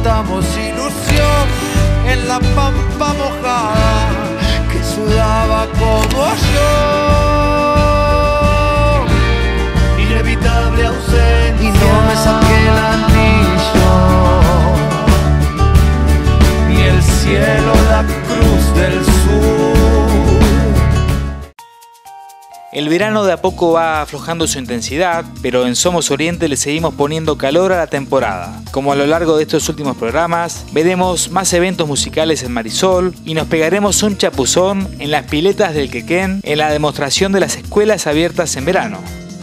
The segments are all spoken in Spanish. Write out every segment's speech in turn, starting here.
juntamos ilusión en la pampa mojada que sudaba como yo. Inevitable ausencia y no me saqué el anillo, ni el cielo, la cruz del sur. El verano de a poco va aflojando su intensidad, pero en Somos Oriente le seguimos poniendo calor a la temporada. Como a lo largo de estos últimos programas, veremos más eventos musicales en Marisol y nos pegaremos un chapuzón en las piletas del Quequén en la demostración de las escuelas abiertas en verano.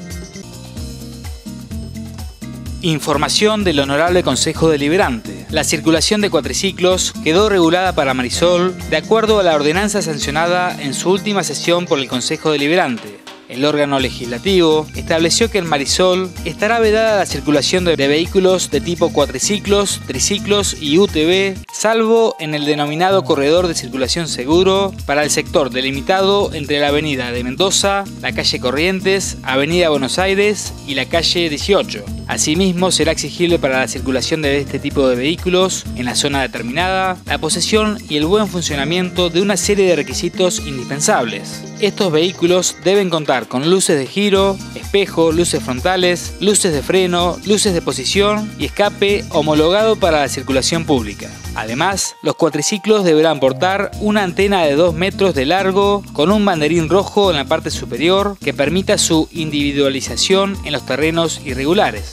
Información del Honorable Consejo Deliberante. La circulación de cuatriciclos quedó regulada para Marisol de acuerdo a la ordenanza sancionada en su última sesión por el Consejo Deliberante. El órgano legislativo estableció que en Marisol estará vedada la circulación de vehículos de tipo cuatriciclos, triciclos y UTV, salvo en el denominado corredor de circulación seguro para el sector delimitado entre la avenida de Mendoza, la calle Corrientes, avenida Buenos Aires y la calle 18. Asimismo, será exigible para la circulación de este tipo de vehículos en la zona determinada la posesión y el buen funcionamiento de una serie de requisitos indispensables. Estos vehículos deben contar con luces de giro, espejo, luces frontales, luces de freno, luces de posición y escape homologado para la circulación pública. Además, los cuatriciclos deberán portar una antena de 2 metros de largo con un banderín rojo en la parte superior que permita su individualización en los terrenos irregulares.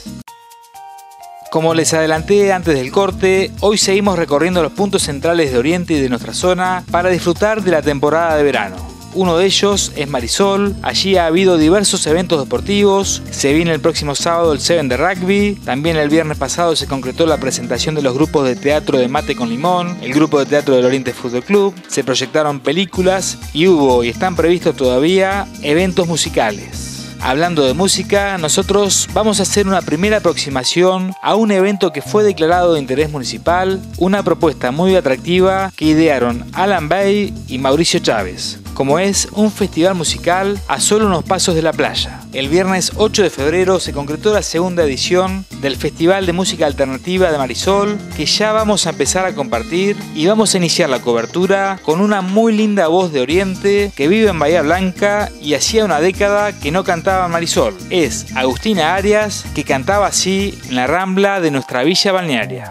Como les adelanté antes del corte, hoy seguimos recorriendo los puntos centrales de Oriente y de nuestra zona para disfrutar de la temporada de verano. Uno de ellos es Marisol. Allí ha habido diversos eventos deportivos. Se viene el próximo sábado el Seven de rugby. También el viernes pasado se concretó la presentación de los grupos de teatro de Mate con Limón, el grupo de teatro del Oriente Fútbol Club. Se proyectaron películas y hubo y están previstos todavía eventos musicales. Hablando de música, nosotros vamos a hacer una primera aproximación a un evento que fue declarado de interés municipal, una propuesta muy atractiva que idearon Alan Bay y Mauricio Chávez, como es un festival musical a solo unos pasos de la playa. El viernes 8 de febrero se concretó la segunda edición del Festival de Música Alternativa de Marisol, que ya vamos a empezar a compartir y vamos a iniciar la cobertura con una muy linda voz de Oriente que vive en Bahía Blanca y hacía una década que no cantaba en Marisol. Es Agustina Arias, que cantaba así en la Rambla de nuestra villa balnearia.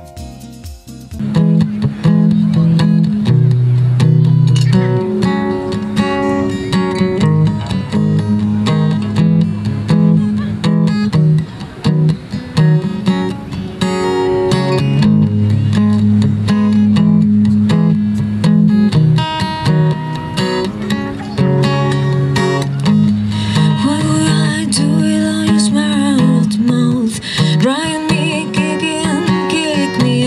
Drying me, kick me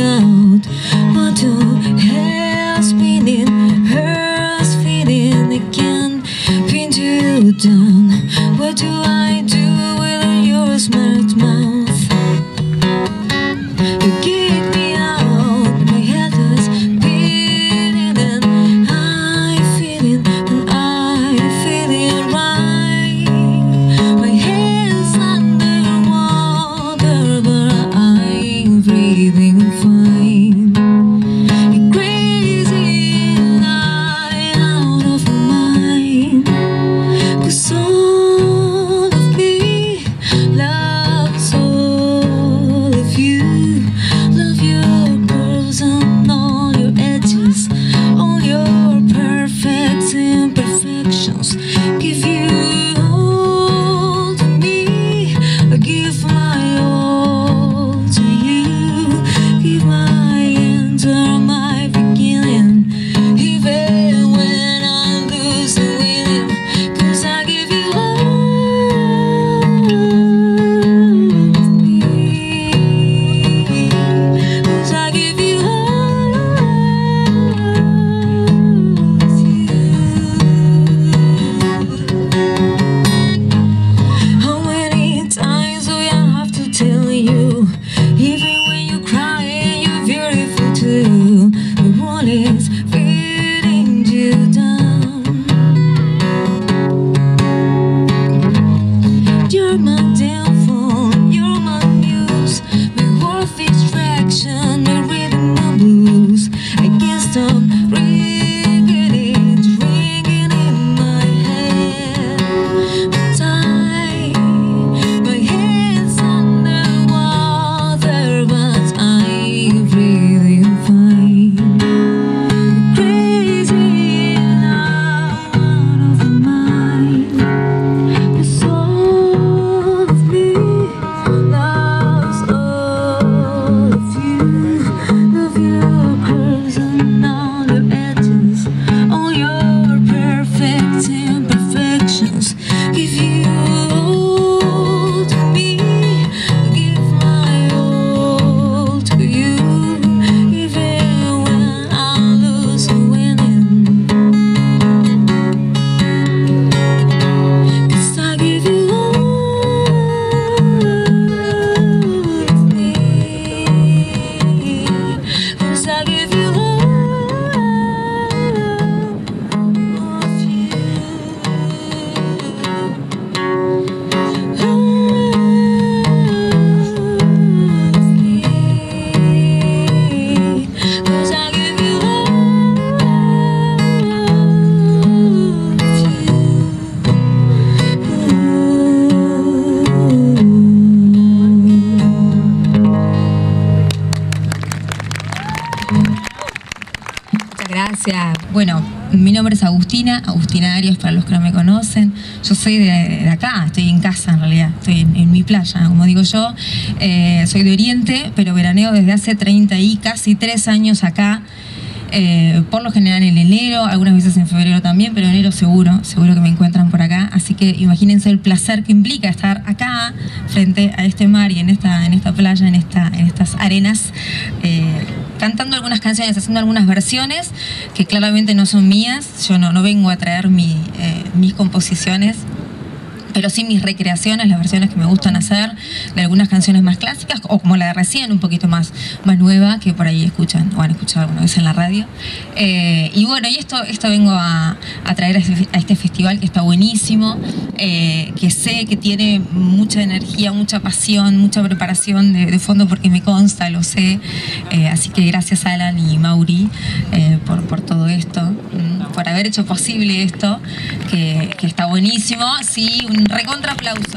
Gracias. Bueno, mi nombre es Agustina Arias para los que no me conocen. Yo soy de acá, estoy en casa en realidad, estoy en mi playa, como digo yo. Soy de Oriente, pero veraneo desde hace 30 y casi 3 años acá. Por lo general en enero, algunas veces en febrero también, pero en enero seguro que me encuentran por acá. Así que imagínense el placer que implica estar acá, frente a este mar y en esta playa, en estas arenas, cantando algunas canciones, haciendo algunas versiones que claramente no son mías. Yo no vengo a traer mis composiciones, pero sí mis recreaciones, las versiones que me gustan hacer de algunas canciones más clásicas, o como la de recién, un poquito más nueva, que por ahí escuchan o han escuchado alguna vez en la radio. Y bueno, y esto vengo a traer a este festival que está buenísimo, que sé que tiene mucha energía, mucha pasión, mucha preparación de fondo, porque me consta, lo sé. Así que gracias a Alan y Mauri por todo esto, por haber hecho posible esto, que está buenísimo. Sí, un recontra aplauso.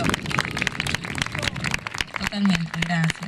Totalmente, gracias.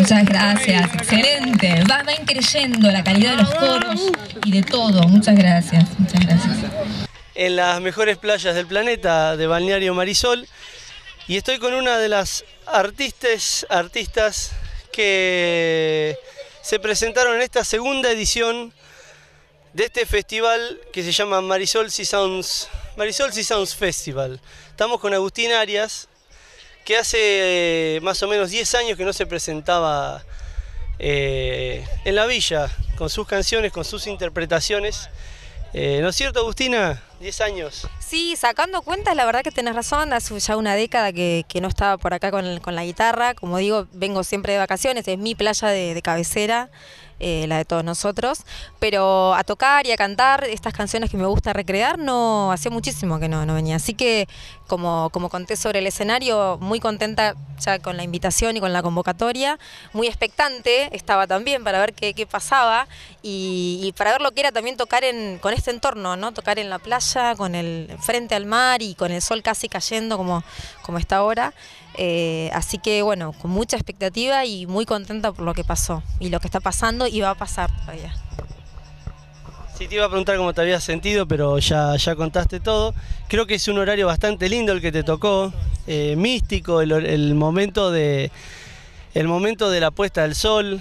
Muchas gracias, excelente. Van creyendo la calidad de los coros y de todo. Muchas gracias, muchas gracias. En las mejores playas del planeta de Balneario Marisol, y estoy con una de las artistas que se presentaron en esta segunda edición de este festival que se llama Marisol Sea Sounds Festival. Estamos con Agustín Arias, que hace más o menos 10 años que no se presentaba en la villa, con sus canciones, con sus interpretaciones. ¿No es cierto, Agustina? 10 años. Sí, sacando cuentas, la verdad que tenés razón, hace ya una década que no estaba por acá con la guitarra. Como digo, vengo siempre de vacaciones, es mi playa de cabecera, la de todos nosotros. Pero a tocar y a cantar estas canciones que me gusta recrear, no hacía muchísimo que no venía. Así que, como conté sobre el escenario, muy contenta ya con la invitación y con la convocatoria. Muy expectante estaba también para ver qué pasaba y para ver lo que era también tocar con este entorno, ¿no? Tocar en la playa, con el frente al mar y con el sol casi cayendo como está ahora. Así que bueno, con mucha expectativa y muy contenta por lo que pasó y lo que está pasando y va a pasar todavía. Sí, te iba a preguntar cómo te habías sentido, pero ya contaste todo. Creo que es un horario bastante lindo el que te tocó, místico, el momento de la puesta del sol.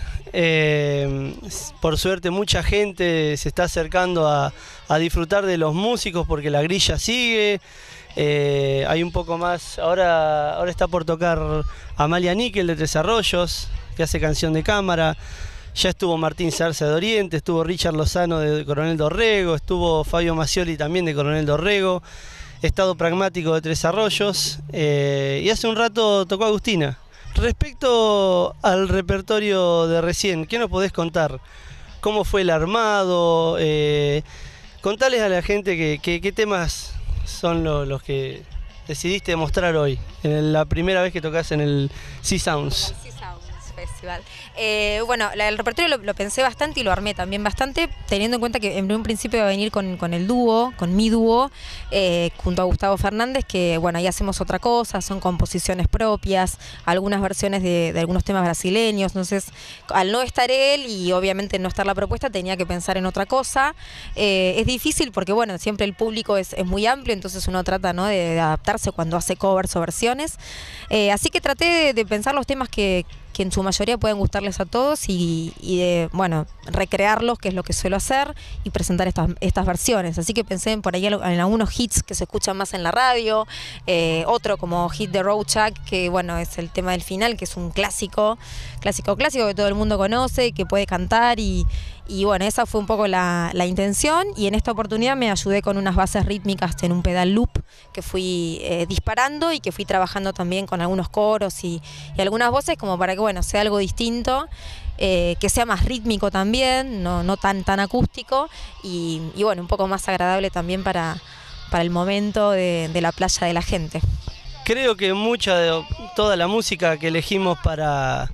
Por suerte mucha gente se está acercando a disfrutar de los músicos porque la grilla sigue. Hay un poco más, ahora está por tocar Amalia Níquel de Tres Arroyos, que hace canción de cámara. Ya estuvo Martín Sarza de Oriente, estuvo Richard Lozano de Coronel Dorrego, estuvo Fabio Macioli también de Coronel Dorrego, Estado Pragmático de Tres Arroyos, y hace un rato tocó Agustina. Respecto al repertorio de recién, ¿qué nos podés contar? ¿Cómo fue el armado? Contales a la gente qué temas son los que decidiste mostrar hoy, en la primera vez que tocas en el Sea Sounds. Festival. Bueno, el repertorio lo pensé bastante y lo armé también bastante, teniendo en cuenta que en un principio iba a venir con el dúo, con mi dúo, junto a Gustavo Fernández, que bueno, ahí hacemos otra cosa, son composiciones propias, algunas versiones de algunos temas brasileños. Entonces, al no estar él y obviamente no estar la propuesta, tenía que pensar en otra cosa. Es difícil porque bueno, siempre el público es muy amplio, entonces uno trata, ¿no?, de adaptarse cuando hace covers o versiones. Así que traté de pensar los temas que en su mayoría pueden gustarles a todos y de, bueno, recrearlos, que es lo que suelo hacer, y presentar estas versiones. Así que pensé por ahí en algunos hits que se escuchan más en la radio, otro como Hit the Road Jack, que bueno, es el tema del final, que es un clásico que todo el mundo conoce, que puede cantar y bueno, esa fue un poco la intención, y en esta oportunidad me ayudé con unas bases rítmicas en un pedal loop que fui disparando y que fui trabajando también con algunos coros y algunas voces, como para que bueno, sea algo distinto, que sea más rítmico también, no tan acústico y bueno, un poco más agradable también para el momento de la playa de la gente. Creo que toda la música que elegimos para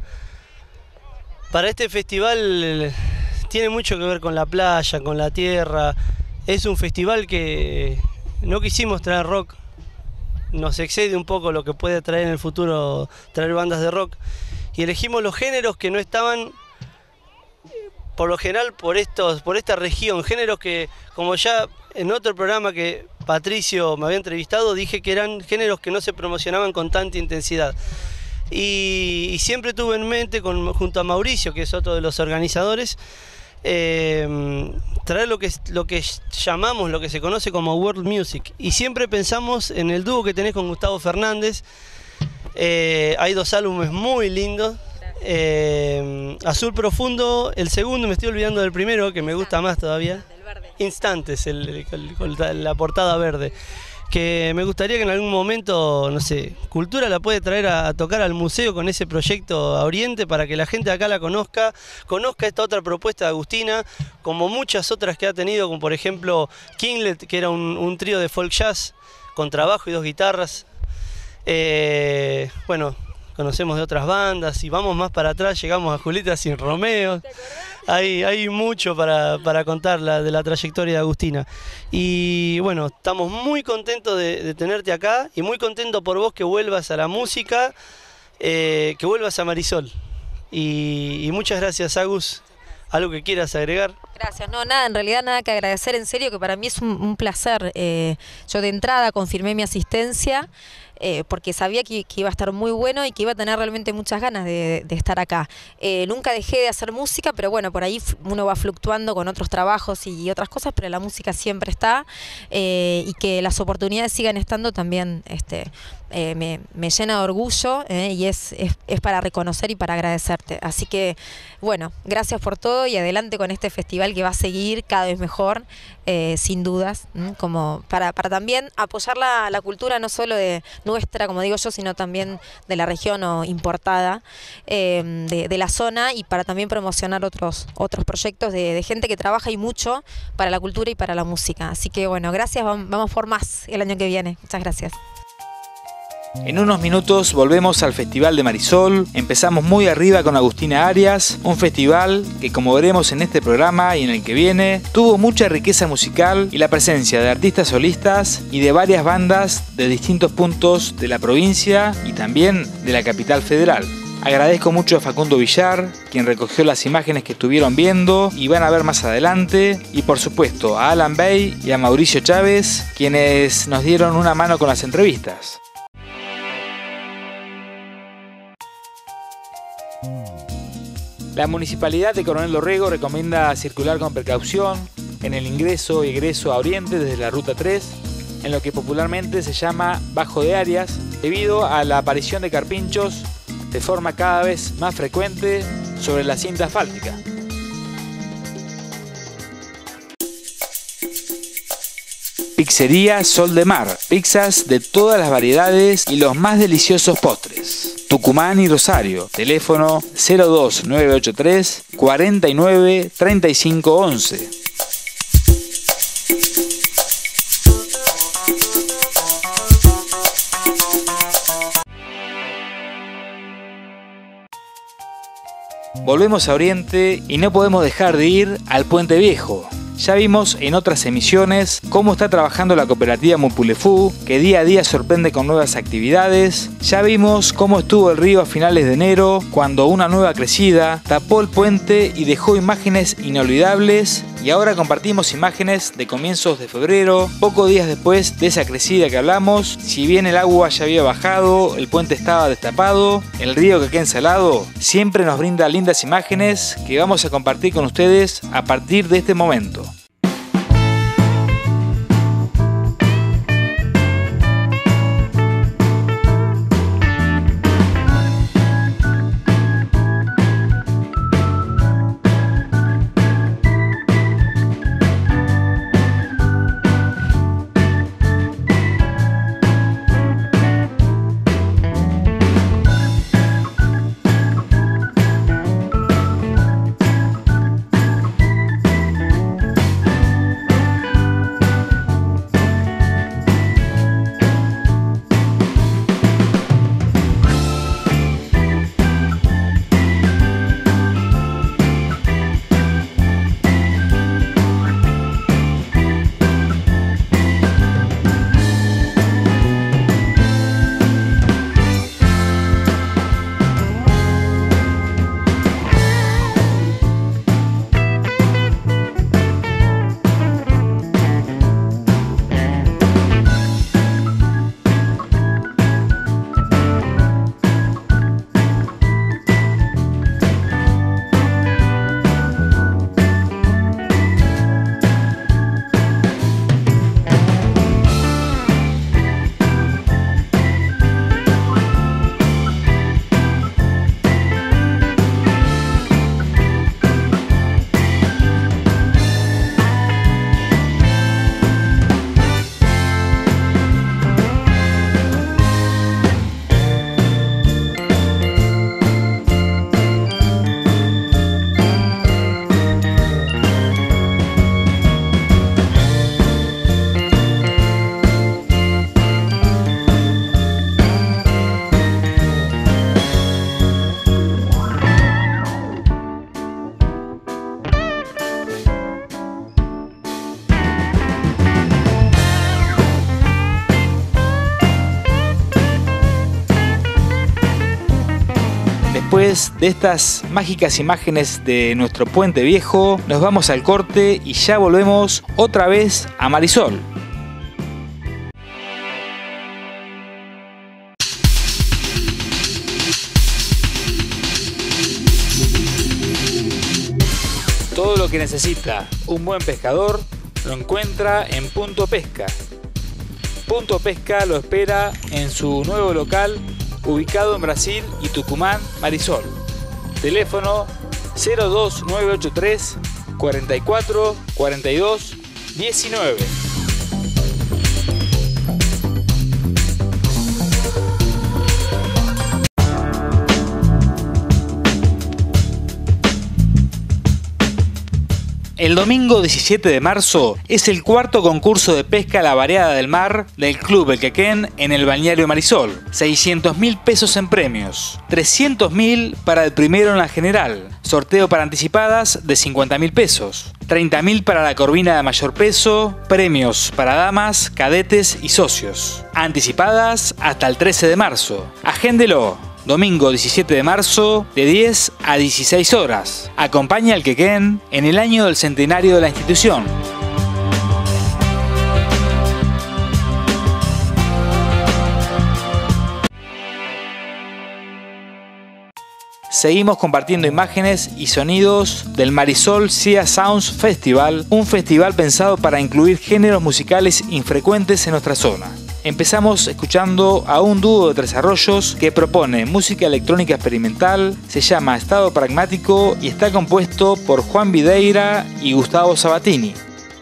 este festival tiene mucho que ver con la playa, con la tierra. Es un festival que no quisimos traer rock, nos excede un poco lo que puede traer en el futuro traer bandas de rock, y elegimos los géneros que no estaban por lo general por esta región, géneros que, como ya en otro programa que Patricio me había entrevistado, dije que eran géneros que no se promocionaban con tanta intensidad. Y siempre tuve en mente, junto a Mauricio, que es otro de los organizadores, traer lo que llamamos, lo que se conoce como world music, y siempre pensamos en el dúo que tenés con Gustavo Fernández. Hay dos álbumes muy lindos, Azul Profundo, el segundo, me estoy olvidando del primero, que me gusta más todavía, Instantes, la portada verde, que me gustaría que en algún momento, no sé, Cultura la puede traer a tocar al museo con ese proyecto a Oriente, para que la gente acá la conozca esta otra propuesta de Agustina, como muchas otras que ha tenido, como por ejemplo Kinglet, que era un trío de folk jazz con trabajo y dos guitarras. Bueno, conocemos de otras bandas, y vamos más para atrás, llegamos a Julieta Sin Romeo. Hay mucho para contar de la trayectoria de Agustina. Y bueno, estamos muy contentos de tenerte acá, y muy contentos por vos que vuelvas a la música, que vuelvas a Marisol. Y muchas gracias, Agus. ¿Algo que quieras agregar? Gracias, no, nada, en realidad nada que agradecer, en serio, que para mí es un placer. Yo de entrada confirmé mi asistencia porque sabía que iba a estar muy bueno y que iba a tener realmente muchas ganas de estar acá. Nunca dejé de hacer música, pero bueno, por ahí uno va fluctuando con otros trabajos y otras cosas, pero la música siempre está y que las oportunidades sigan estando también me llena de orgullo y es para reconocer y para agradecerte. Así que, bueno, gracias por todo y adelante con este festival que va a seguir cada vez mejor, sin dudas, como para también apoyar la cultura no solo de nuestra, como digo yo, sino también de la región o importada, de la zona, y para también promocionar otros proyectos de gente que trabaja y mucho para la cultura y para la música. Así que, bueno, gracias, vamos por más el año que viene. Muchas gracias. En unos minutos volvemos al Festival de Marisol. Empezamos muy arriba con Agustina Arias, un festival que, como veremos en este programa y en el que viene, tuvo mucha riqueza musical y la presencia de artistas solistas y de varias bandas de distintos puntos de la provincia y también de la capital federal. Agradezco mucho a Facundo Villar, quien recogió las imágenes que estuvieron viendo y van a ver más adelante, y por supuesto a Alan Bay y a Mauricio Chávez, quienes nos dieron una mano con las entrevistas. La Municipalidad de Coronel Dorrego recomienda circular con precaución en el ingreso y egreso a Oriente desde la Ruta 3, en lo que popularmente se llama Bajo de Arias, debido a la aparición de carpinchos de forma cada vez más frecuente sobre la cinta asfáltica. Pizzería Sol de Mar, pizzas de todas las variedades y los más deliciosos postres. Tucumán y Rosario, teléfono 02983 49 35 11. Volvemos a Oriente y no podemos dejar de ir al Puente Viejo. Ya vimos en otras emisiones cómo está trabajando la cooperativa Mupulefú, que día a día sorprende con nuevas actividades. Ya vimos cómo estuvo el río a finales de enero, cuando una nueva crecida tapó el puente y dejó imágenes inolvidables. Y ahora compartimos imágenes de comienzos de febrero, pocos días después de esa crecida que hablamos. Si bien el agua ya había bajado, el puente estaba destapado, el río que queda ensalado, siempre nos brinda lindas imágenes que vamos a compartir con ustedes a partir de este momento. Después de estas mágicas imágenes de nuestro puente viejo, nos vamos al corte y ya volvemos otra vez a Marisol. Todo lo que necesita un buen pescador lo encuentra en Punto Pesca. Punto Pesca lo espera en su nuevo local ubicado en Brasil y Tucumán, Marisol. Teléfono 02983 44 42 19. El domingo 17 de marzo es el cuarto concurso de pesca a la variada del mar del Club El Quequén en el balneario Marisol. 600.000 pesos en premios, 300.000 para el primero en la general, sorteo para anticipadas de 50.000 pesos, 30.000 para la corvina de mayor peso, premios para damas, cadetes y socios. Anticipadas hasta el 13 de marzo. Agéndelo. Domingo 17 de marzo, de 10 a 16 horas. Acompaña al Quequén en el año del centenario de la institución. Seguimos compartiendo imágenes y sonidos del Marisol Sea Sounds Festival, un festival pensado para incluir géneros musicales infrecuentes en nuestra zona. Empezamos escuchando a un dúo de Tres Arroyos que propone música electrónica experimental, se llama Estado Pragmático y está compuesto por Juan Videira y Gustavo Sabatini.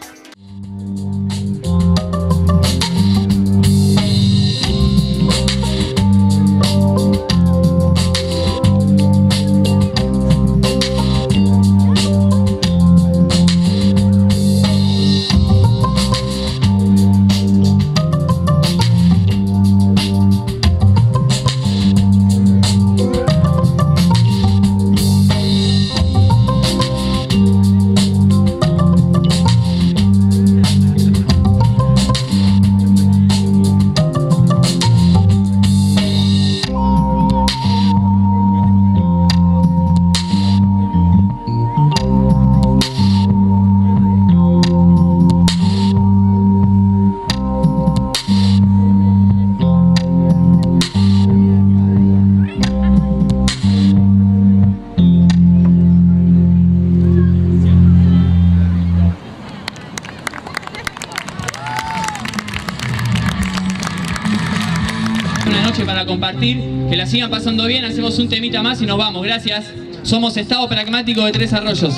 Para compartir, que la sigan pasando bien, hacemos un temita más y nos vamos, gracias. Somos Estado Pragmático de Tres Arroyos.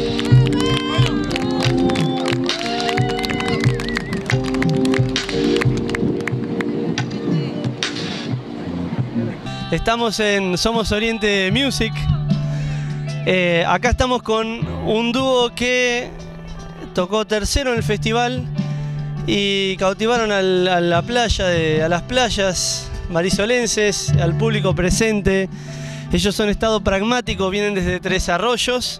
Estamos en Somos Oriente Music. Acá estamos con un dúo que tocó tercero en el festival y cautivaron a las playas marisolenses, al público presente. Ellos son Estado Pragmático, vienen desde Tres Arroyos.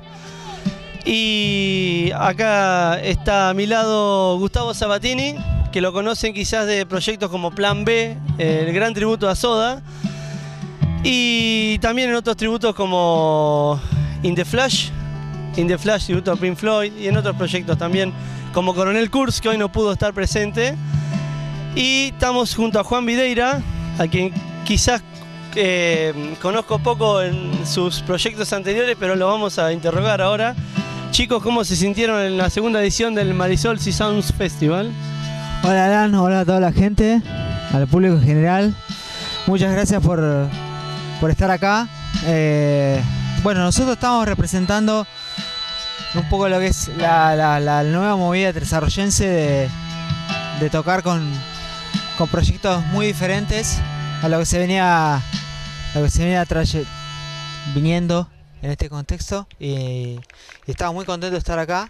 Y acá está a mi lado Gustavo Sabatini, que lo conocen quizás de proyectos como Plan B, el gran tributo a Soda. Y también en otros tributos como In the Flash, tributo a Pink Floyd, y en otros proyectos también, como Coronel Kurz, que hoy no pudo estar presente. Y estamos junto a Juan Videira, a quien quizás conozco poco en sus proyectos anteriores, pero lo vamos a interrogar ahora. Chicos, ¿cómo se sintieron en la segunda edición del Marisol Sea Sounds Festival? Hola Alan, hola a toda la gente, al público en general. Muchas gracias por estar acá. Bueno, nosotros estamos representando un poco lo que es la nueva movida tresarroyense de tocar con proyectos muy diferentes a lo que se venía viniendo en este contexto, y estaba muy contento de estar acá.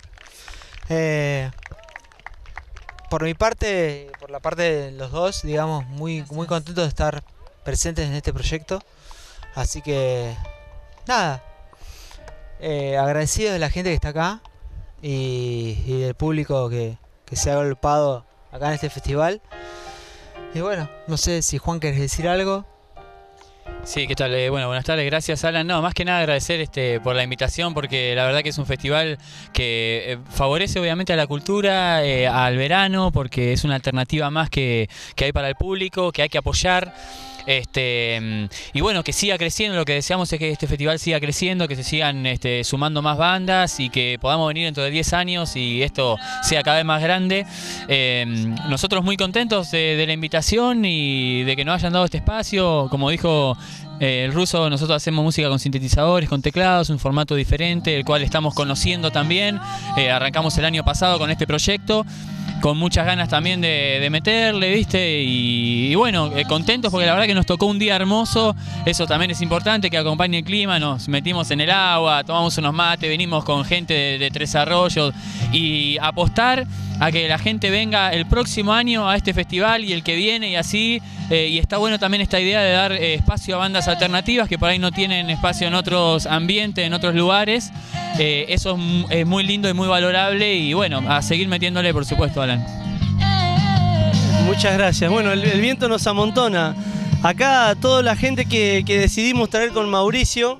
Por mi parte, por la parte de los dos, digamos, muy contento de estar presentes en este proyecto. Así que nada, agradecido de la gente que está acá y del público que se ha agolpado acá en este festival. Y bueno, no sé si Juan querés decir algo. Sí, ¿qué tal? Bueno, buenas tardes, gracias Alan. No, más que nada agradecer por la invitación, porque la verdad que es un festival que favorece obviamente a la cultura, al verano, porque es una alternativa más que hay para el público, que hay que apoyar. Y bueno, que siga creciendo. Lo que deseamos es que este festival siga creciendo, que se sigan sumando más bandas y que podamos venir dentro de 10 años y esto sea cada vez más grande. Nosotros muy contentos de la invitación y de que nos hayan dado este espacio. Como dijo el ruso, nosotros hacemos música con sintetizadores, con teclados, un formato diferente, el cual estamos conociendo también. Arrancamos el año pasado con este proyecto, con muchas ganas también de meterle, ¿viste? Y bueno, contentos porque la verdad que nos tocó un día hermoso. Eso también es importante, que acompañe el clima. Nos metimos en el agua, tomamos unos mates, venimos con gente de Tres Arroyos, y apostar a que la gente venga el próximo año a este festival y el que viene y así. Y está bueno también esta idea de dar espacio a bandas alternativas que por ahí no tienen espacio en otros ambientes, en otros lugares. Eso es muy lindo y muy valorable, y bueno, a seguir metiéndole, por supuesto, Alan. Muchas gracias. Bueno, el viento nos amontona. Acá toda la gente que decidimos traer con Mauricio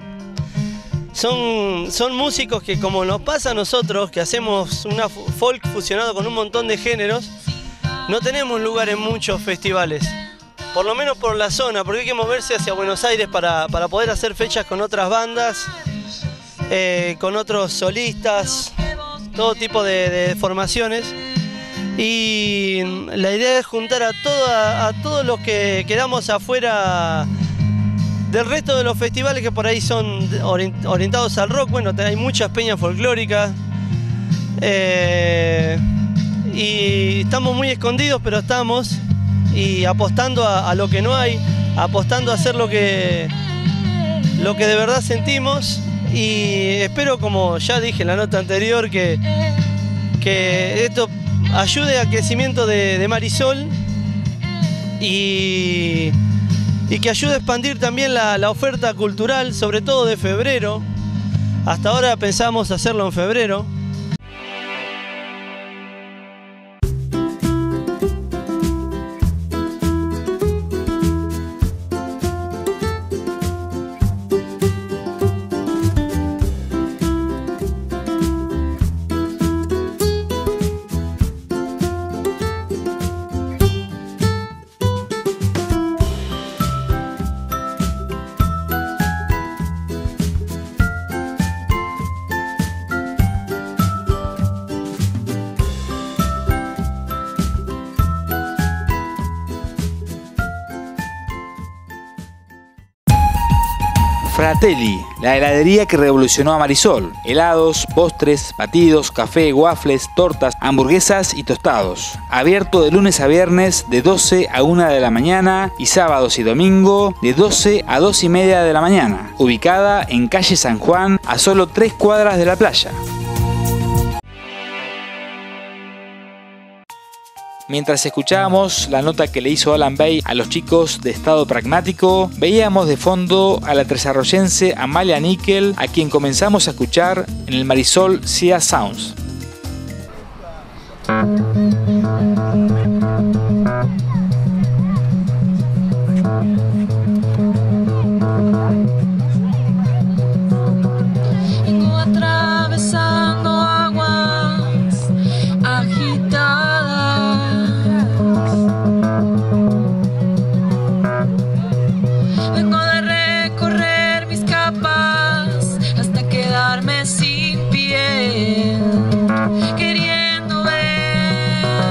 son músicos que, como nos pasa a nosotros, que hacemos una folk fusionado con un montón de géneros, no tenemos lugar en muchos festivales. Por lo menos por la zona, porque hay que moverse hacia Buenos Aires para poder hacer fechas con otras bandas, con otros solistas, todo tipo de formaciones. Y la idea es juntar a todos los que quedamos afuera del resto de los festivales que por ahí son orientados al rock. Bueno, hay muchas peñas folclóricas y estamos muy escondidos, pero estamos, y apostando a lo que no hay, apostando a hacer lo que de verdad sentimos. Y espero, como ya dije en la nota anterior, que esto ayude al crecimiento de Marisol y que ayude a expandir también la oferta cultural, sobre todo de febrero. Hasta ahora pensamos hacerlo en febrero. Fratelli, la heladería que revolucionó a Marisol. Helados, postres, batidos, café, waffles, tortas, hamburguesas y tostados. Abierto de lunes a viernes de 12 a 1 de la mañana y sábados y domingo de 12 a 2 y media de la mañana. Ubicada en calle San Juan, a solo 3 cuadras de la playa. Mientras escuchábamos la nota que le hizo Alan Bay a los chicos de Estado Pragmático, veíamos de fondo a la tresarroyense Amalia Nickel, a quien comenzamos a escuchar en el Marisol Sea Sounds. Vengo atravesando aguas agitadas. Vengo de recorrer mis capas hasta quedarme sin piel, queriendo ver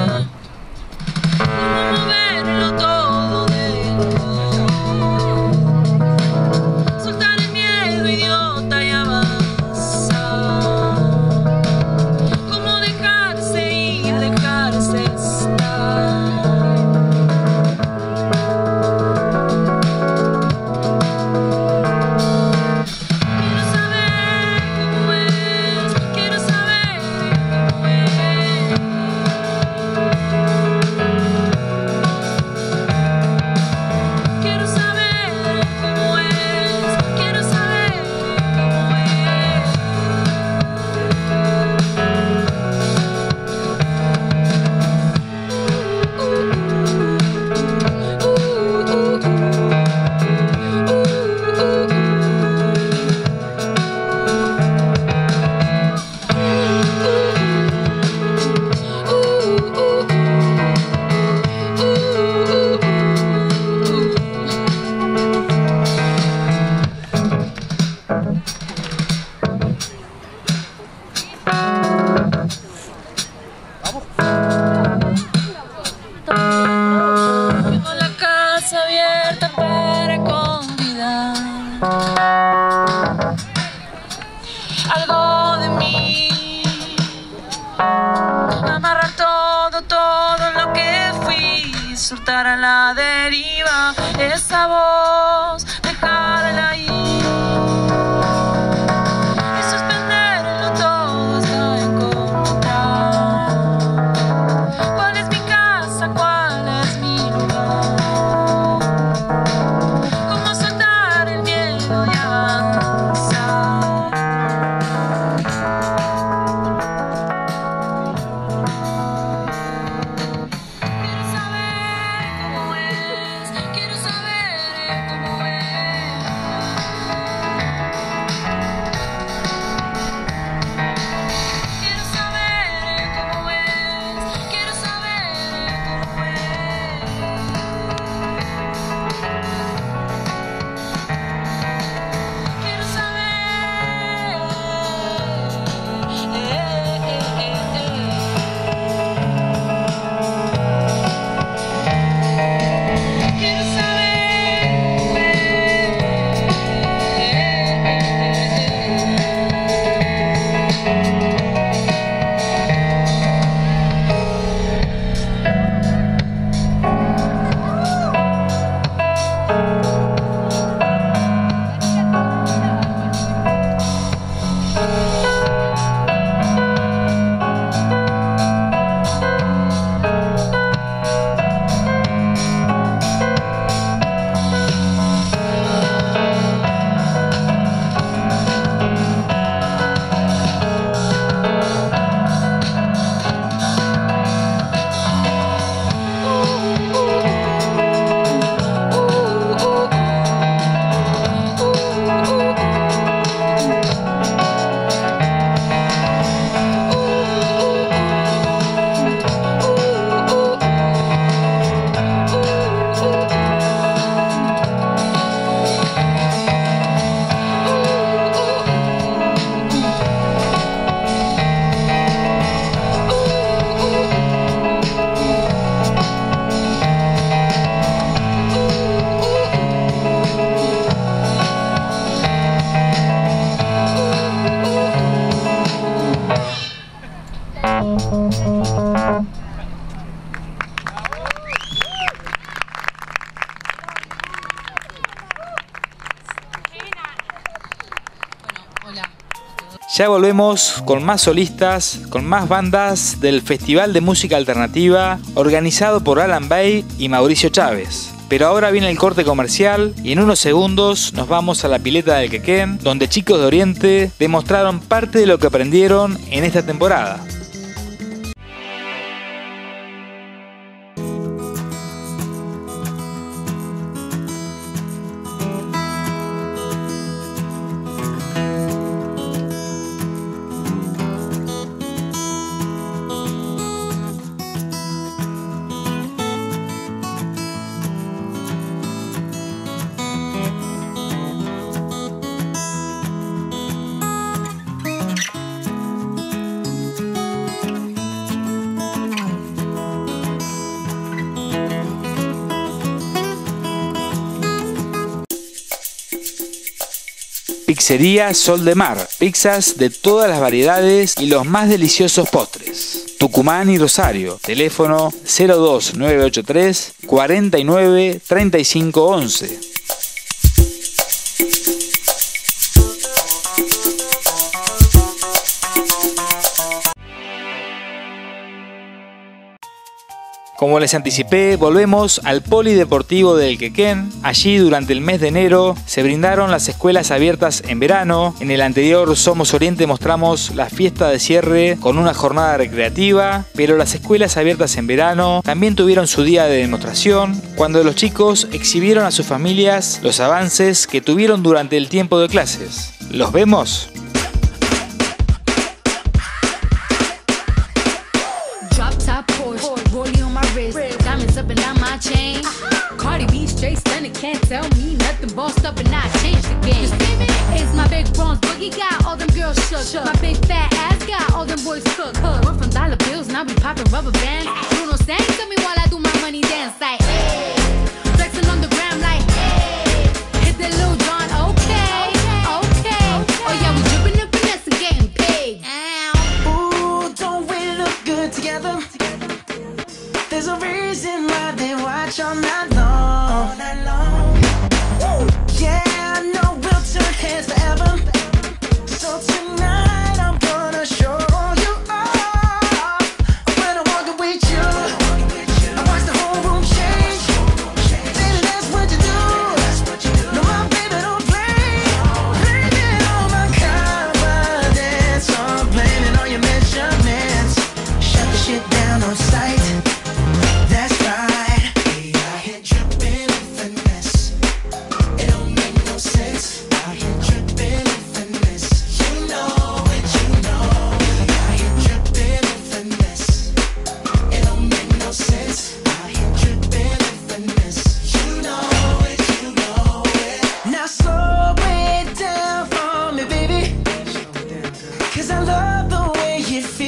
soltar a la deriva esa voz, dejarla ir y suspenderlo todo hasta encontrar cuál es mi casa, cuál es mi lugar, cómo soltar el miedo y avanzar. Quiero saber cómo es. Ya volvemos con más solistas, con más bandas del Festival de Música Alternativa organizado por Alan Bay y Mauricio Chávez. Pero ahora viene el corte comercial y en unos segundos nos vamos a la pileta del Quequén, donde chicos de Oriente demostraron parte de lo que aprendieron en esta temporada. Pizzería Sol de Mar, pizzas de todas las variedades y los más deliciosos postres. Tucumán y Rosario, teléfono 02983 49 35 11. Como les anticipé, volvemos al Polideportivo del Quequén. Allí durante el mes de enero se brindaron las escuelas abiertas en verano. En el anterior Somos Oriente mostramos la fiesta de cierre con una jornada recreativa, pero las escuelas abiertas en verano también tuvieron su día de demostración, cuando los chicos exhibieron a sus familias los avances que tuvieron durante el tiempo de clases. ¿Los vemos? Diamonds up and down my chain. Cardi B straight stunning, can't tell me nothing. Bossed up and I changed the game. It's my big bronze boogie, got all them girls shook. My big fat ass got all them boys cooked. Went from dollar bills, now we popping rubber bands. Bruno sang to me while I do my money dance like hey. Flexing on the gram like hey. Hit that Lil Jon, okay, okay. Oh yeah, we dripping and finesse and getting paid. Ooh, don't we look good together? There's a reason why they watch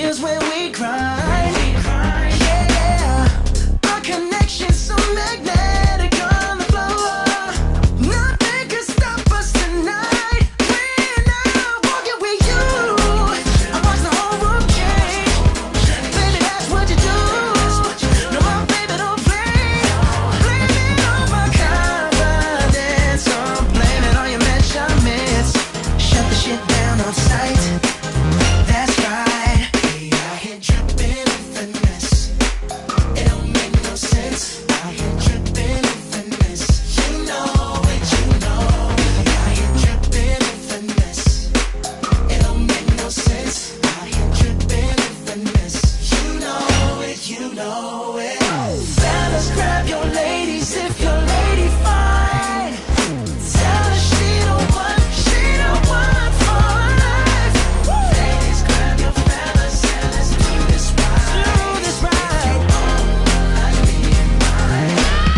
tears when we cry. Yeah, our connection's so magnetic on the floor. Nothing can stop us tonight. When I'm walking with you, I watch the whole world change. Baby, that's what you do. No, my baby, don't play. Blame it on my confidence. Or blame it on your measurements. Shut the shit down on sight. That's right. We out here dripping in finesse. It don't make no sense. Out here dripping in finesse. You know it, you know. We out here dripping in finesse. It don't make no sense. Out here dripping in finesse. You know it, you know it. Fellas, grab your ladies if your lady fine. Tell her she don't want for life. Ladies, grab your fellas and let's do this right. Do this right. Like me and mine.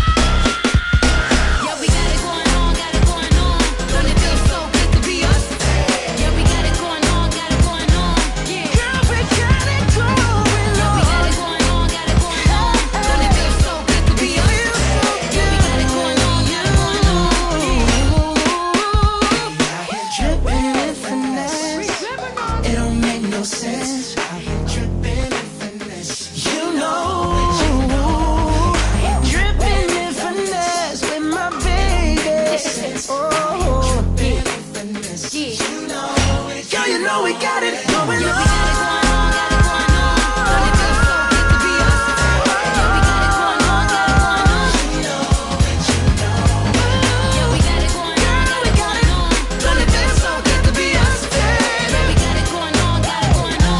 Yeah, we got it going on, got it going on. Don't it feel so good to be us? Yeah, we got it going on, got it going on. Yeah, Girl, we got it going yeah, we got on. it going on, got it going on. Don't it feel so good to be us? Yeah, we got it going on, got it going on. Out here dripping in finesse. It don't make no sense. Out here dripping in finesse. You know. Dripping in finesse with my baby. Oh, dripping in finesse. You know it. Girl, you know we got it going Yeah, we on. got it going on, got it going on. Don't it feel so good to be us? Yeah, we got it going on, got it going on. Yeah, we got it going on, got it going on. Don't it feel so good to be us? Yeah, we got it going on, got it going on.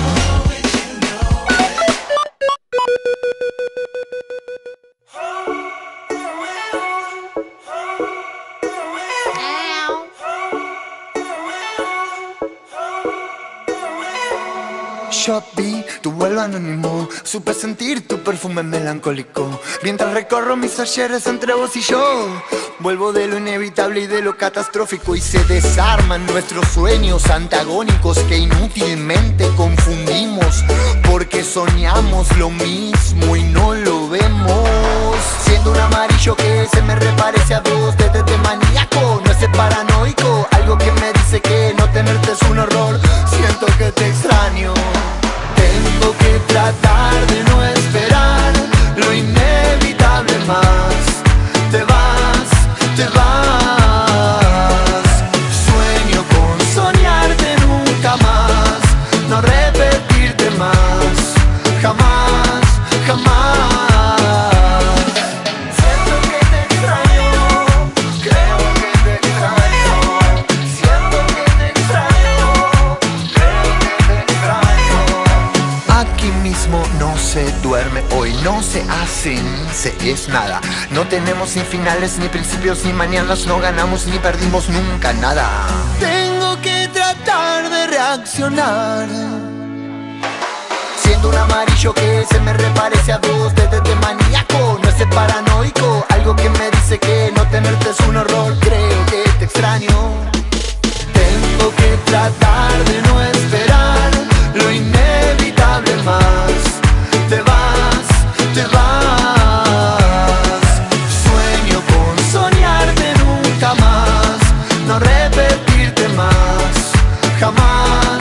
Yo vi tu vuelo anónimo, supe sentir tu perfume melancólico. Mientras recorro mis ayeres entre vos y yo, vuelvo de lo inevitable y de lo catastrófico. Y se desarman nuestros sueños antagónicos que inútilmente confundimos, porque soñamos lo mismo y no lo vemos. Siendo un amarillo que se me reparece a vos, de maníaco, no es ser paranoico. Algo que me dice que no tenerte es un horror. Siento que te extraño. Tengo que tratar de no esperar lo inevitable más. Te vas, te vas. Sueño con soñarte nunca más, no repetirte más, jamás, jamás. Siento que te extraño, creo que te extraño. Siento que te extraño, creo que te extraño. Aquí mismo no se duerme, hoy no se hace ni se es nada. No tenemos ni finales, ni principios, ni mañanas. No ganamos ni perdimos nunca nada. Tengo que tratar de reaccionar. Siendo un amarillo que se me reparece a vos, de maníaco, no es ser paranoico. Algo que me dice que no tenerte es un horror. Creo que te extraño. Tengo que tratar de no esperar lo inevitable más. Te vas, te vas. Sueño con soñarte nunca más, no repetirte más, jamás,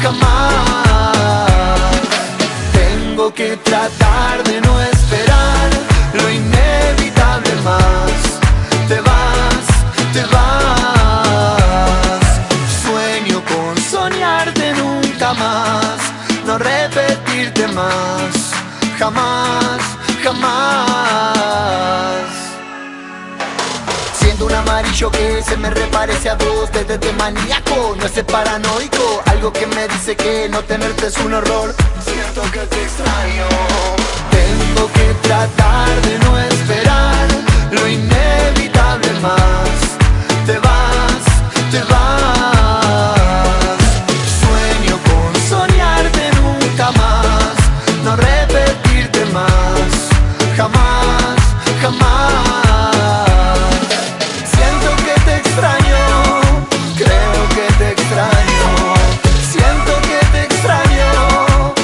jamás. Tengo que tratar de no esperar lo inevitable más. Te vas, te vas. Sueño con soñarte nunca más, no repetirte más, jamás, jamás. Siendo un amarillo que se me reparece a vos, de maníaco, no es ser paranoico. Algo que me dice que no tenerte es un horror. Siento que te extraño. Tengo que tratar de no esperar lo inevitable más. Te vas, te vas. Sueño con soñarte nunca más, no repetirte más, jamás, jamás. Siento que te extraño, creo que te extraño. Siento que te extraño,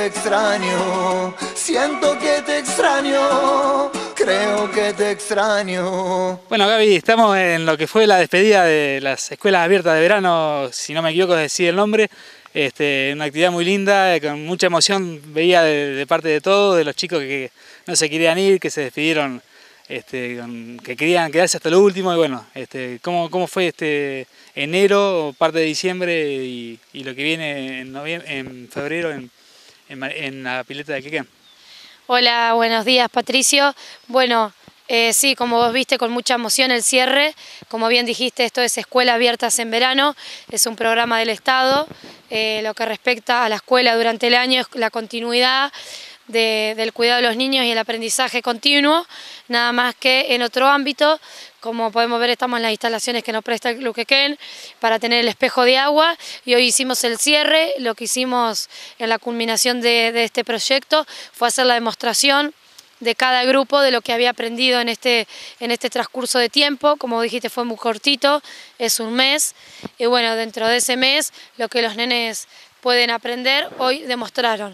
extraño, siento que te extraño, creo que te extraño. Bueno, Gaby, estamos en lo que fue la despedida de las escuelas abiertas de verano, si no me equivoco es decir el nombre. Una actividad muy linda, con mucha emoción veía de parte de todos, de los chicos que no se querían ir, que se despidieron, que querían quedarse hasta lo último. Y bueno, ¿cómo fue este enero, parte de diciembre y lo que viene en febrero en la pileta de Quequén? Hola, buenos días Patricio. Bueno, sí, como vos viste, con mucha emoción el cierre. Como bien dijiste, esto es Escuelas Abiertas en Verano, es un programa del Estado. Lo que respecta a la escuela durante el año es la continuidad del cuidado de los niños y el aprendizaje continuo, nada más que en otro ámbito. Como podemos ver, estamos en las instalaciones que nos presta el Club Quequén para tener el espejo de agua, y hoy hicimos el cierre. Lo que hicimos en la culminación de este proyecto fue hacer la demostración de cada grupo de lo que había aprendido en este transcurso de tiempo. Como dijiste, fue muy cortito, es un mes, y bueno, dentro de ese mes lo que los nenes pueden aprender, hoy demostraron.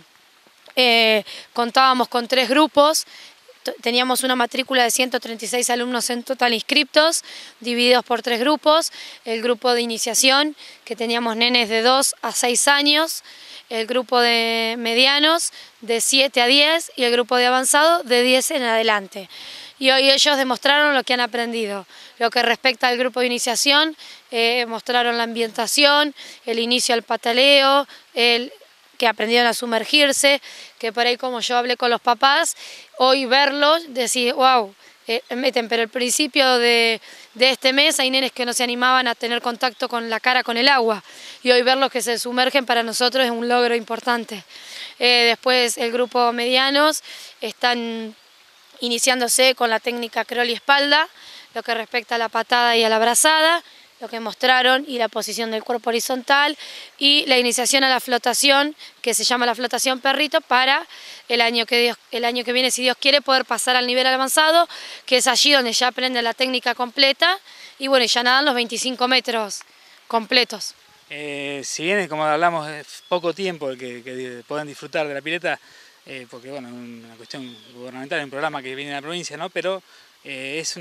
Contábamos con 3 grupos, teníamos una matrícula de 136 alumnos en total inscriptos, divididos por 3 grupos: el grupo de iniciación, que teníamos nenes de 2 a 6 años, el grupo de medianos de 7 a 10 y el grupo de avanzado de 10 en adelante. Y hoy ellos demostraron lo que han aprendido. Lo que respecta al grupo de iniciación, mostraron la ambientación, el inicio al pataleo, que aprendieron a sumergirse, que por ahí, como yo hablé con los papás, hoy verlos, decir, wow, pero al principio de este mes hay nenes que no se animaban a tener contacto con la cara con el agua, y hoy verlos que se sumergen para nosotros es un logro importante. Después el grupo medianos están iniciándose con la técnica crawl y espalda, lo que respecta a la patada y a la brazada, lo que mostraron, y la posición del cuerpo horizontal, y la iniciación a la flotación, que se llama la flotación perrito, para el año que viene, si Dios quiere, poder pasar al nivel avanzado, que es allí donde ya aprenden la técnica completa, y bueno, ya nadan los 25 metros completos. Si bien, como hablamos, es poco tiempo el que puedan disfrutar de la pileta, porque bueno, es una cuestión gubernamental, un programa que viene de la provincia, ¿no? Pero es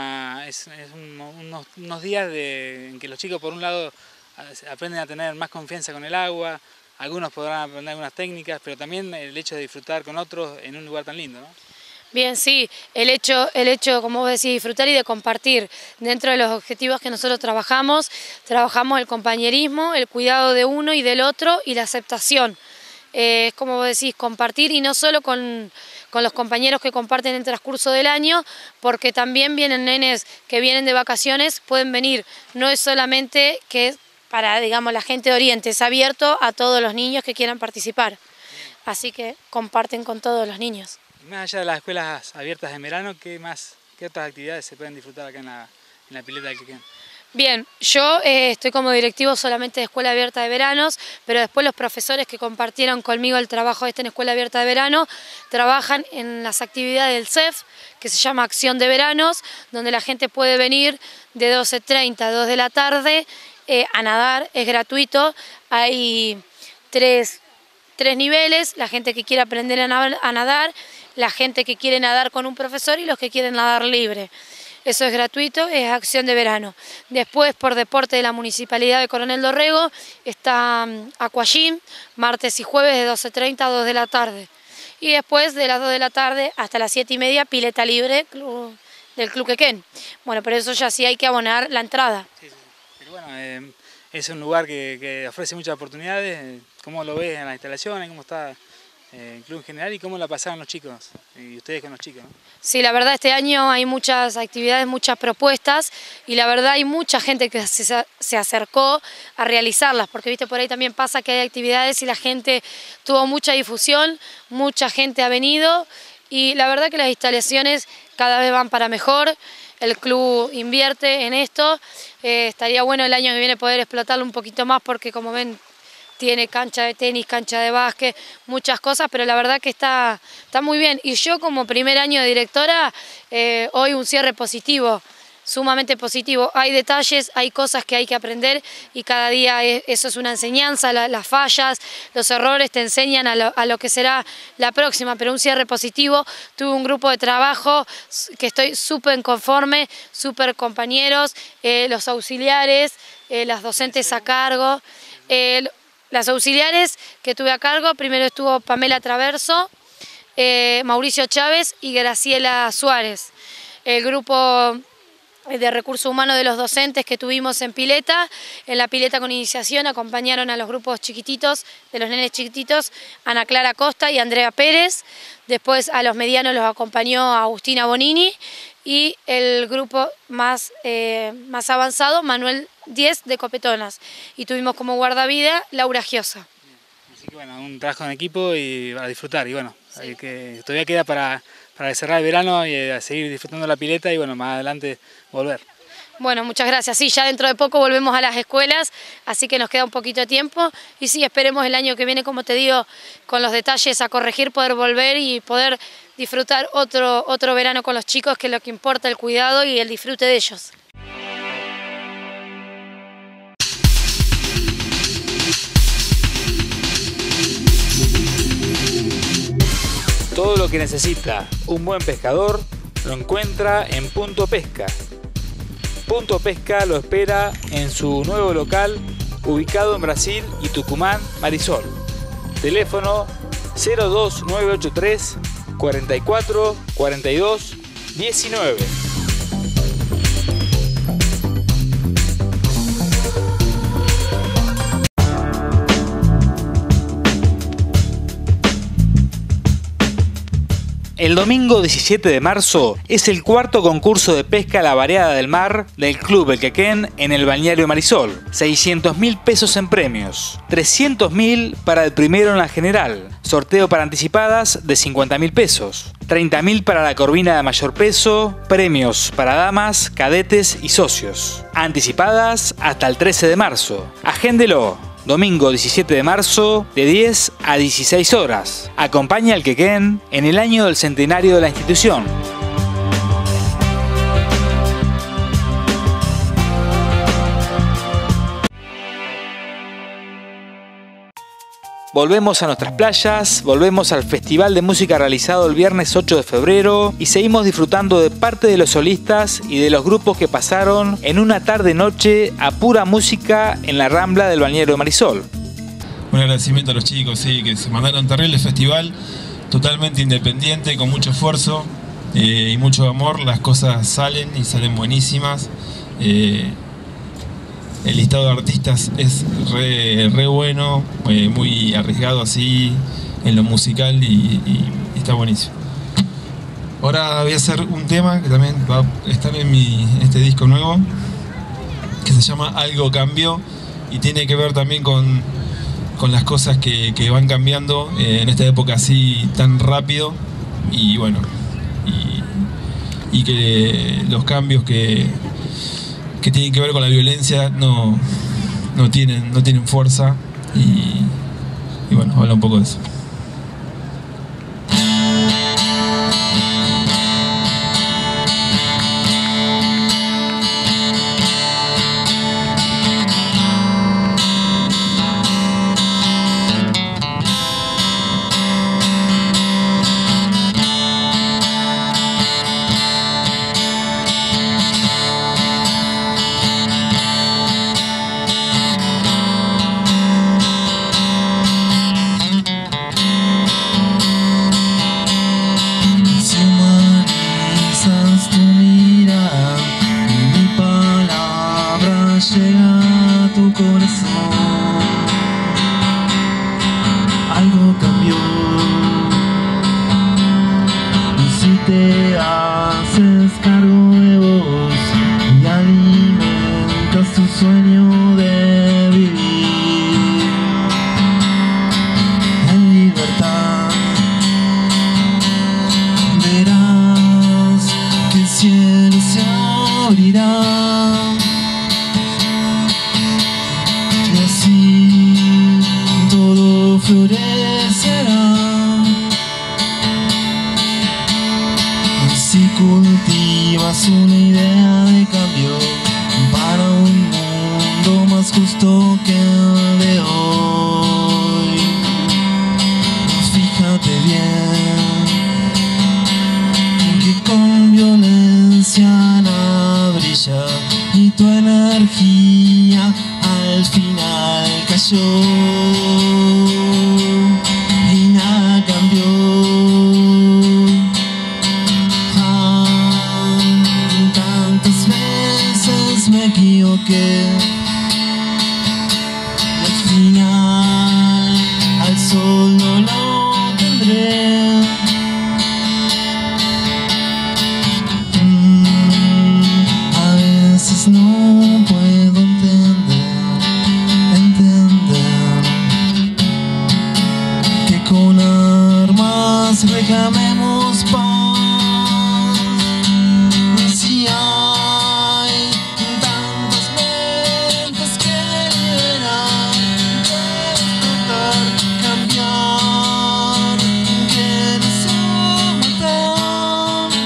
unos días en que los chicos, por un lado, aprenden a tener más confianza con el agua, algunos podrán aprender algunas técnicas, pero también el hecho de disfrutar con otros en un lugar tan lindo, ¿no? Bien, sí, el hecho, como vos decís, disfrutar y de compartir. Dentro de los objetivos que nosotros trabajamos el compañerismo, el cuidado de uno y del otro, y la aceptación. Es como vos decís, compartir, y no solo con los compañeros que comparten el transcurso del año, porque también vienen nenes que vienen de vacaciones, pueden venir. No es solamente que es para, digamos, la gente de Oriente, es abierto a todos los niños que quieran participar. Así que comparten con todos los niños. Más allá de las escuelas abiertas en verano, ¿qué otras actividades se pueden disfrutar acá en la pileta del Quequén? Bien, yo estoy como directivo solamente de Escuela Abierta de Veranos, pero después los profesores que compartieron conmigo el trabajo en Escuela Abierta de Verano trabajan en las actividades del CEF, que se llama Acción de Veranos, donde la gente puede venir de 12:30 a 2 de la tarde a nadar, es gratuito. Hay tres niveles: la gente que quiere aprender a nadar, la gente que quiere nadar con un profesor y los que quieren nadar libre. Eso es gratuito, es Acción de Verano. Después, por deporte de la Municipalidad de Coronel Dorrego, está Aquagym, martes y jueves de 12:30 a 2 de la tarde. Y después, de las 2 de la tarde hasta las 7:30, pileta libre del Club Quequén. Bueno, pero eso ya sí hay que abonar la entrada. Sí. Pero bueno, es un lugar que ofrece muchas oportunidades. ¿Cómo lo ves en las instalaciones? ¿Cómo está el club en general? ¿Y cómo la pasaron los chicos? Y ustedes con los chicos, ¿no? Sí, la verdad, este año hay muchas actividades, muchas propuestas, y la verdad hay mucha gente que se acercó a realizarlas, porque viste, por ahí también pasa que hay actividades y la gente tuvo mucha difusión, mucha gente ha venido, y la verdad que las instalaciones cada vez van para mejor. El club invierte en esto, estaría bueno el año que viene poder explotarlo un poquito más, porque como ven, tiene cancha de tenis, cancha de básquet, muchas cosas, pero la verdad que está muy bien. Y yo, como primer año de directora, hoy un cierre positivo. sumamente positivo. Hay detalles, hay cosas que hay que aprender y cada día eso es una enseñanza, las fallas, los errores te enseñan a lo que será la próxima, pero un cierre positivo. Tuve un grupo de trabajo que estoy súper conforme, súper compañeros, los auxiliares, las docentes a cargo. Las auxiliares que tuve a cargo, primero estuvo Pamela Traverso, Mauricio Chávez y Graciela Suárez. El grupo de recursos humanos de los docentes que tuvimos en la pileta con iniciación acompañaron a los grupos chiquititos, de los nenes chiquititos, Ana Clara Costa y Andrea Pérez. Después a los medianos los acompañó Agustina Bonini y el grupo más avanzado, Manuel 10 de Copetonas. Y tuvimos como guardavida Laura Giosa. Así que bueno, un trabajo en equipo y a disfrutar. Y bueno, sí, que todavía queda para cerrar el verano y a seguir disfrutando la pileta y bueno, más adelante volver. Bueno, muchas gracias. Sí, ya dentro de poco volvemos a las escuelas, así que nos queda un poquito de tiempo. Y sí, esperemos el año que viene, como te digo, con los detalles a corregir, poder volver y poder disfrutar otro verano con los chicos, que es lo que importa, el cuidado y el disfrute de ellos. Todo lo que necesita un buen pescador lo encuentra en Punto Pesca. Punto Pesca lo espera en su nuevo local ubicado en Brasil y Tucumán, Marisol. Teléfono 02983 44 42 19. El domingo 17 de marzo es el cuarto concurso de pesca a la variada del mar del Club El Quequén en el balneario Marisol. 600.000 pesos en premios, 300.000 para el primero en la general, sorteo para anticipadas de 50.000 pesos, 30.000 para la corvina de mayor peso, premios para damas, cadetes y socios. Anticipadas hasta el 13 de marzo. Agéndelo. Domingo 17 de marzo, de 10 a 16 horas. Acompaña al Quequén en el año del centenario de la institución. Volvemos a nuestras playas, volvemos al Festival de Música realizado el viernes 8 de febrero y seguimos disfrutando de parte de los solistas y de los grupos que pasaron en una tarde-noche a pura música en la Rambla del balneario de Marisol. Un agradecimiento a los chicos, sí, que se mandaron terrible festival, totalmente independiente, con mucho esfuerzo y mucho amor. Las cosas salen y salen buenísimas. El listado de artistas es re bueno, muy arriesgado así en lo musical y está buenísimo. Ahora voy a hacer un tema que también va a estar en este disco nuevo, que se llama Algo Cambió y tiene que ver también con las cosas que van cambiando en esta época así tan rápido y bueno, y que los cambios que tienen que ver con la violencia no tienen fuerza y bueno, habla un poco de eso. Si cultivas una idea de estrella y tu energía al final cayó y nada cambió. Tantas veces me equivoqué y al final al sol no lo tendré. A veces no puedo entender que con armas reclamemos paz. Si hay tantas mentes que liberar, despertar, cambiar, que no soportar.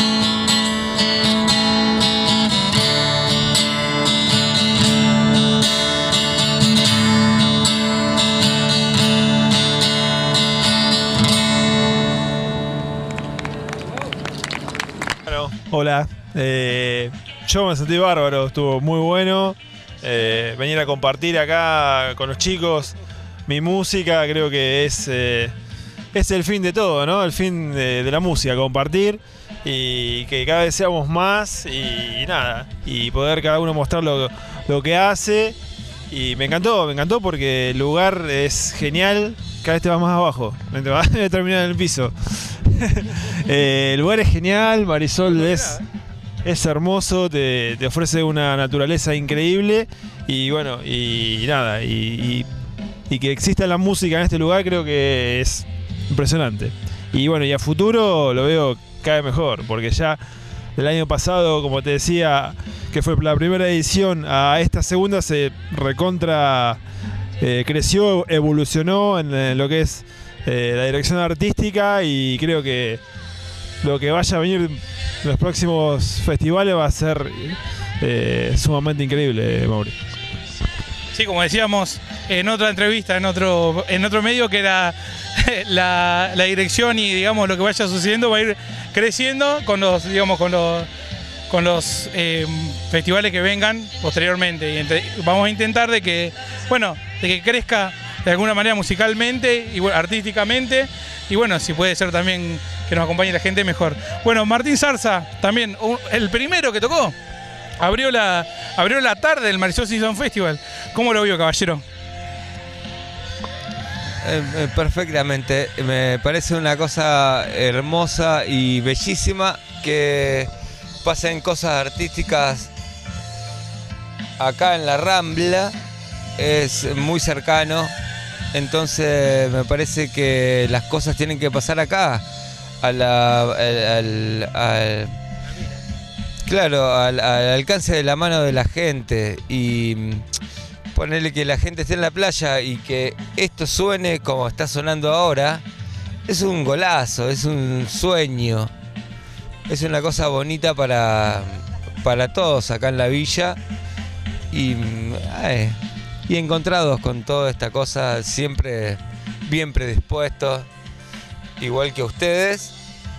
Bueno, hola. Yo me sentí bárbaro, estuvo muy bueno. Venir a compartir acá con los chicos mi música, creo que es el fin de todo, ¿no? El fin de la música, compartir y que cada vez seamos más y nada, y poder cada uno mostrar lo que hace. Y me encantó porque el lugar es genial, cada vez te vas más abajo, te vas a terminar en el piso. El lugar es genial, Marisol es hermoso, te ofrece una naturaleza increíble y bueno, y nada, y que exista la música en este lugar creo que es impresionante. Y bueno, y a futuro lo veo cada vez mejor, porque ya del año pasado, como te decía, que fue la primera edición, a esta segunda se recontra creció, evolucionó en lo que es la dirección artística, y creo que lo que vaya a venir en los próximos festivales va a ser sumamente increíble, Mauri. Sí, como decíamos en otra entrevista, en otro medio, que la dirección y digamos lo que vaya sucediendo va a ir creciendo con los festivales que vengan posteriormente. Y vamos a intentar de que crezca de alguna manera musicalmente y artísticamente, y bueno, si puede ser también que nos acompañe la gente, mejor. Bueno, Martín Zarza, también el primero que tocó, abrió la tarde del Marisol Season Festival. ¿Cómo lo vio, caballero? Perfectamente, me parece una cosa hermosa y bellísima que pasen cosas artísticas acá en la Rambla, es muy cercano, entonces me parece que las cosas tienen que pasar acá, al alcance de la mano de la gente, y ponerle que la gente esté en la playa y que esto suene como está sonando ahora, es un golazo, es un sueño, es una cosa bonita para todos acá en la villa, y encontrados con toda esta cosa, siempre bien predispuestos, igual que ustedes.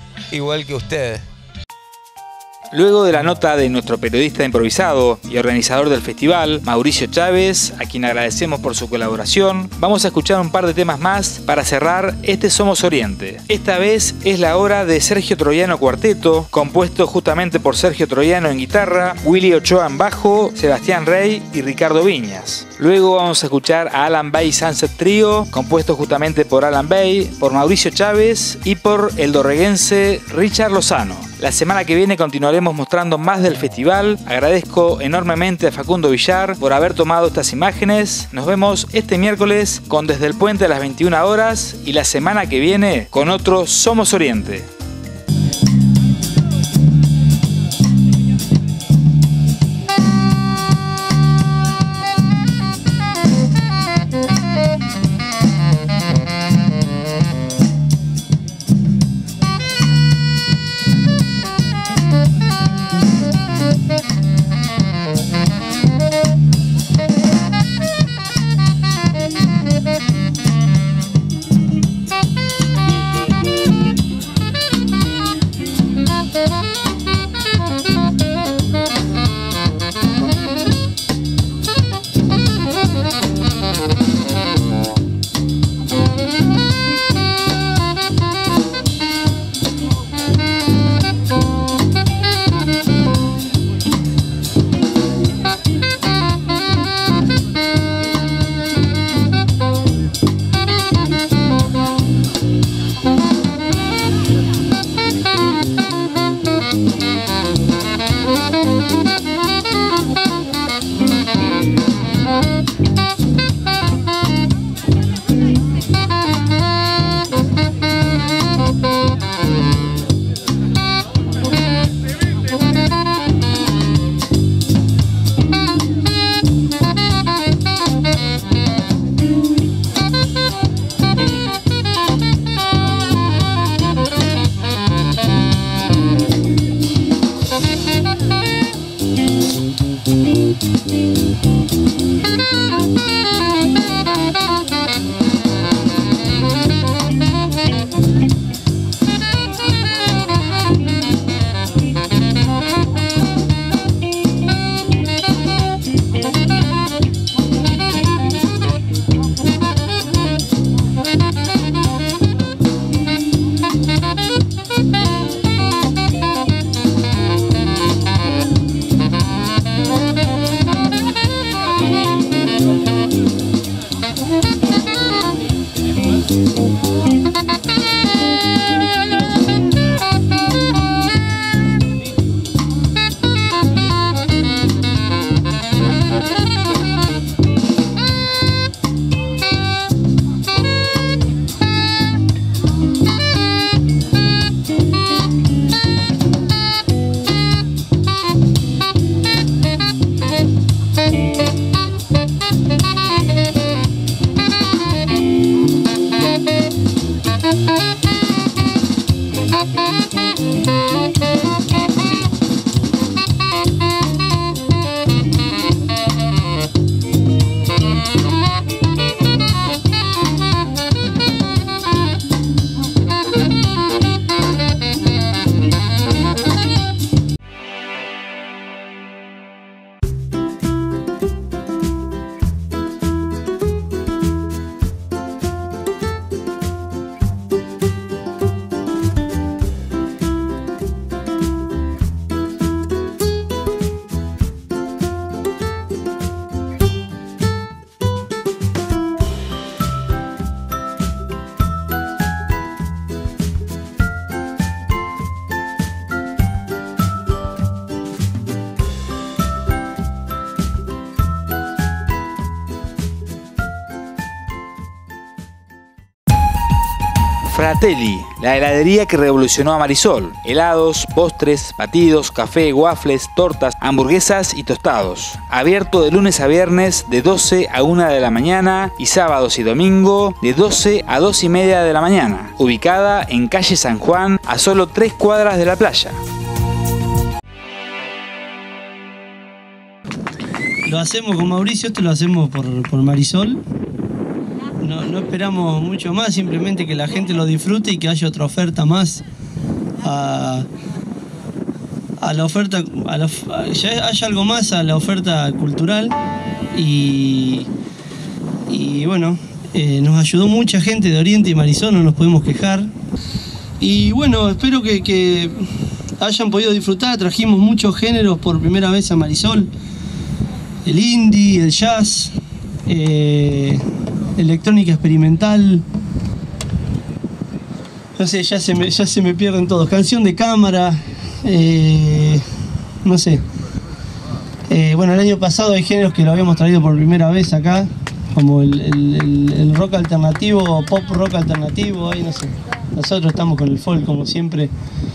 Luego de la nota de nuestro periodista improvisado y organizador del festival, Mauricio Chávez, a quien agradecemos por su colaboración, vamos a escuchar un par de temas más para cerrar este Somos Oriente. Esta vez es la hora de Sergio Troiano Cuarteto, compuesto justamente por Sergio Troiano en guitarra, Willy Ochoa en bajo, Sebastián Rey y Ricardo Viñas. Luego vamos a escuchar a Alan Bay Sunset Trio, compuesto justamente por Alan Bay, por Mauricio Chávez y por el dorreguense Richard Lozano. La semana que viene continuaremos mostrando más del festival. Agradezco enormemente a Facundo Villar por haber tomado estas imágenes. Nos vemos este miércoles con Desde el Puente a las 21 horas y la semana que viene con otro Somos Oriente. Fratelli, la heladería que revolucionó a Marisol. Helados, postres, batidos, café, waffles, tortas, hamburguesas y tostados. Abierto de lunes a viernes de 12 a 1 de la mañana y sábados y domingo de 12 a 2 y media de la mañana. Ubicada en calle San Juan, a solo 3 cuadras de la playa. Lo hacemos con Mauricio, esto lo hacemos por Marisol. No esperamos mucho más, simplemente que la gente lo disfrute y que haya otra oferta más a la oferta, ya haya algo más a la oferta cultural y bueno, nos ayudó mucha gente de Oriente y Marisol, no nos podemos quejar. Y bueno, espero que hayan podido disfrutar, trajimos muchos géneros por primera vez a Marisol, el indie, el jazz, electrónica experimental, no sé, ya se me pierden todos, canción de cámara, no sé. Bueno, el año pasado hay géneros que lo habíamos traído por primera vez acá, como el rock alternativo, pop rock alternativo, ahí no sé. Nosotros estamos con el folk como siempre.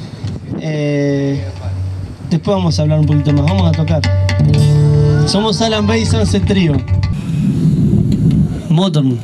Después vamos a hablar un poquito más, vamos a tocar. Somos Alan Bay Sunset Trio. Motorman.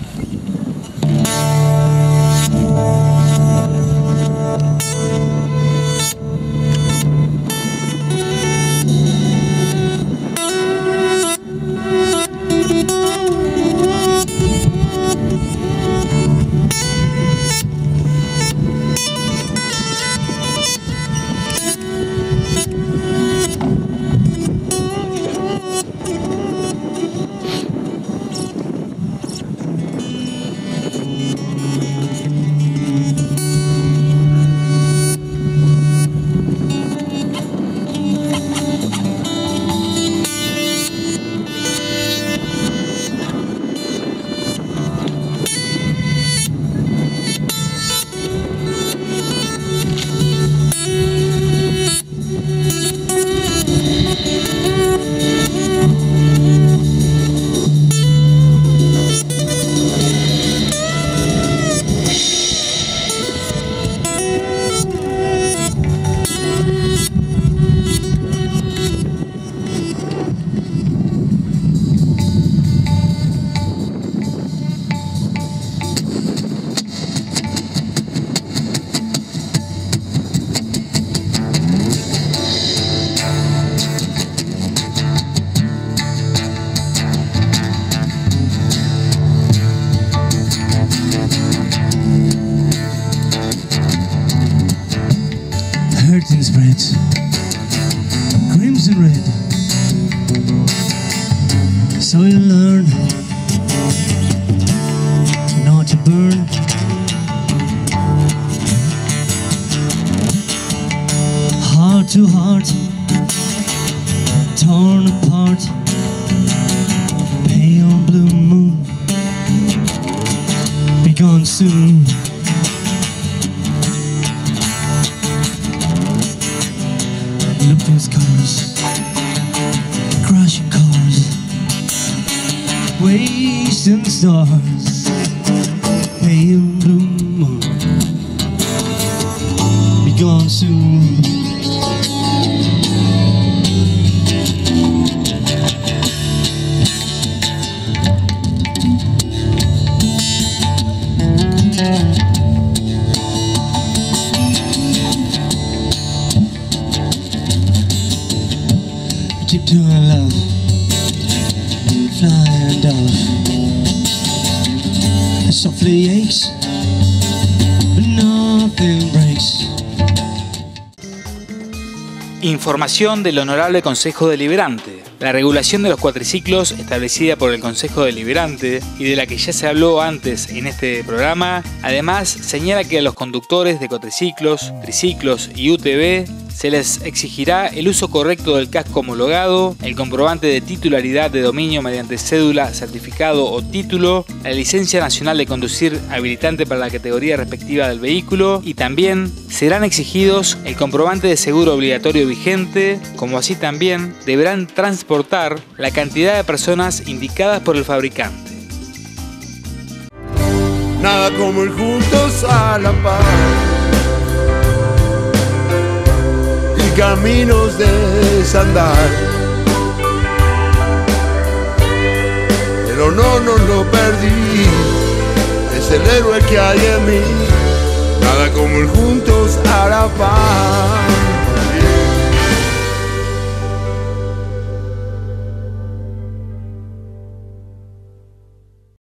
torn apart, pale blue moon, be gone soon. Look, there's cars, crashing cars, wasting stars, pale blue moon, be gone soon. Tiptoeing love, flying dove, it softly aches, but nothing breaks. Información del Honorable Consejo Deliberante. La regulación de los cuatriciclos establecida por el Consejo Deliberante y de la que ya se habló antes en este programa, además señala que a los conductores de cuatriciclos, triciclos y UTV se les exigirá el uso correcto del casco homologado, el comprobante de titularidad de dominio mediante cédula, certificado o título, la licencia nacional de conducir habilitante para la categoría respectiva del vehículo y también serán exigidos el comprobante de seguro obligatorio vigente, como así también deberán transportar la cantidad de personas indicadas por el fabricante. Nada como ir juntos a la paz y caminos de desandar. Pero no lo perdí, es el héroe que hay en mí. Nada como ir juntos a la paz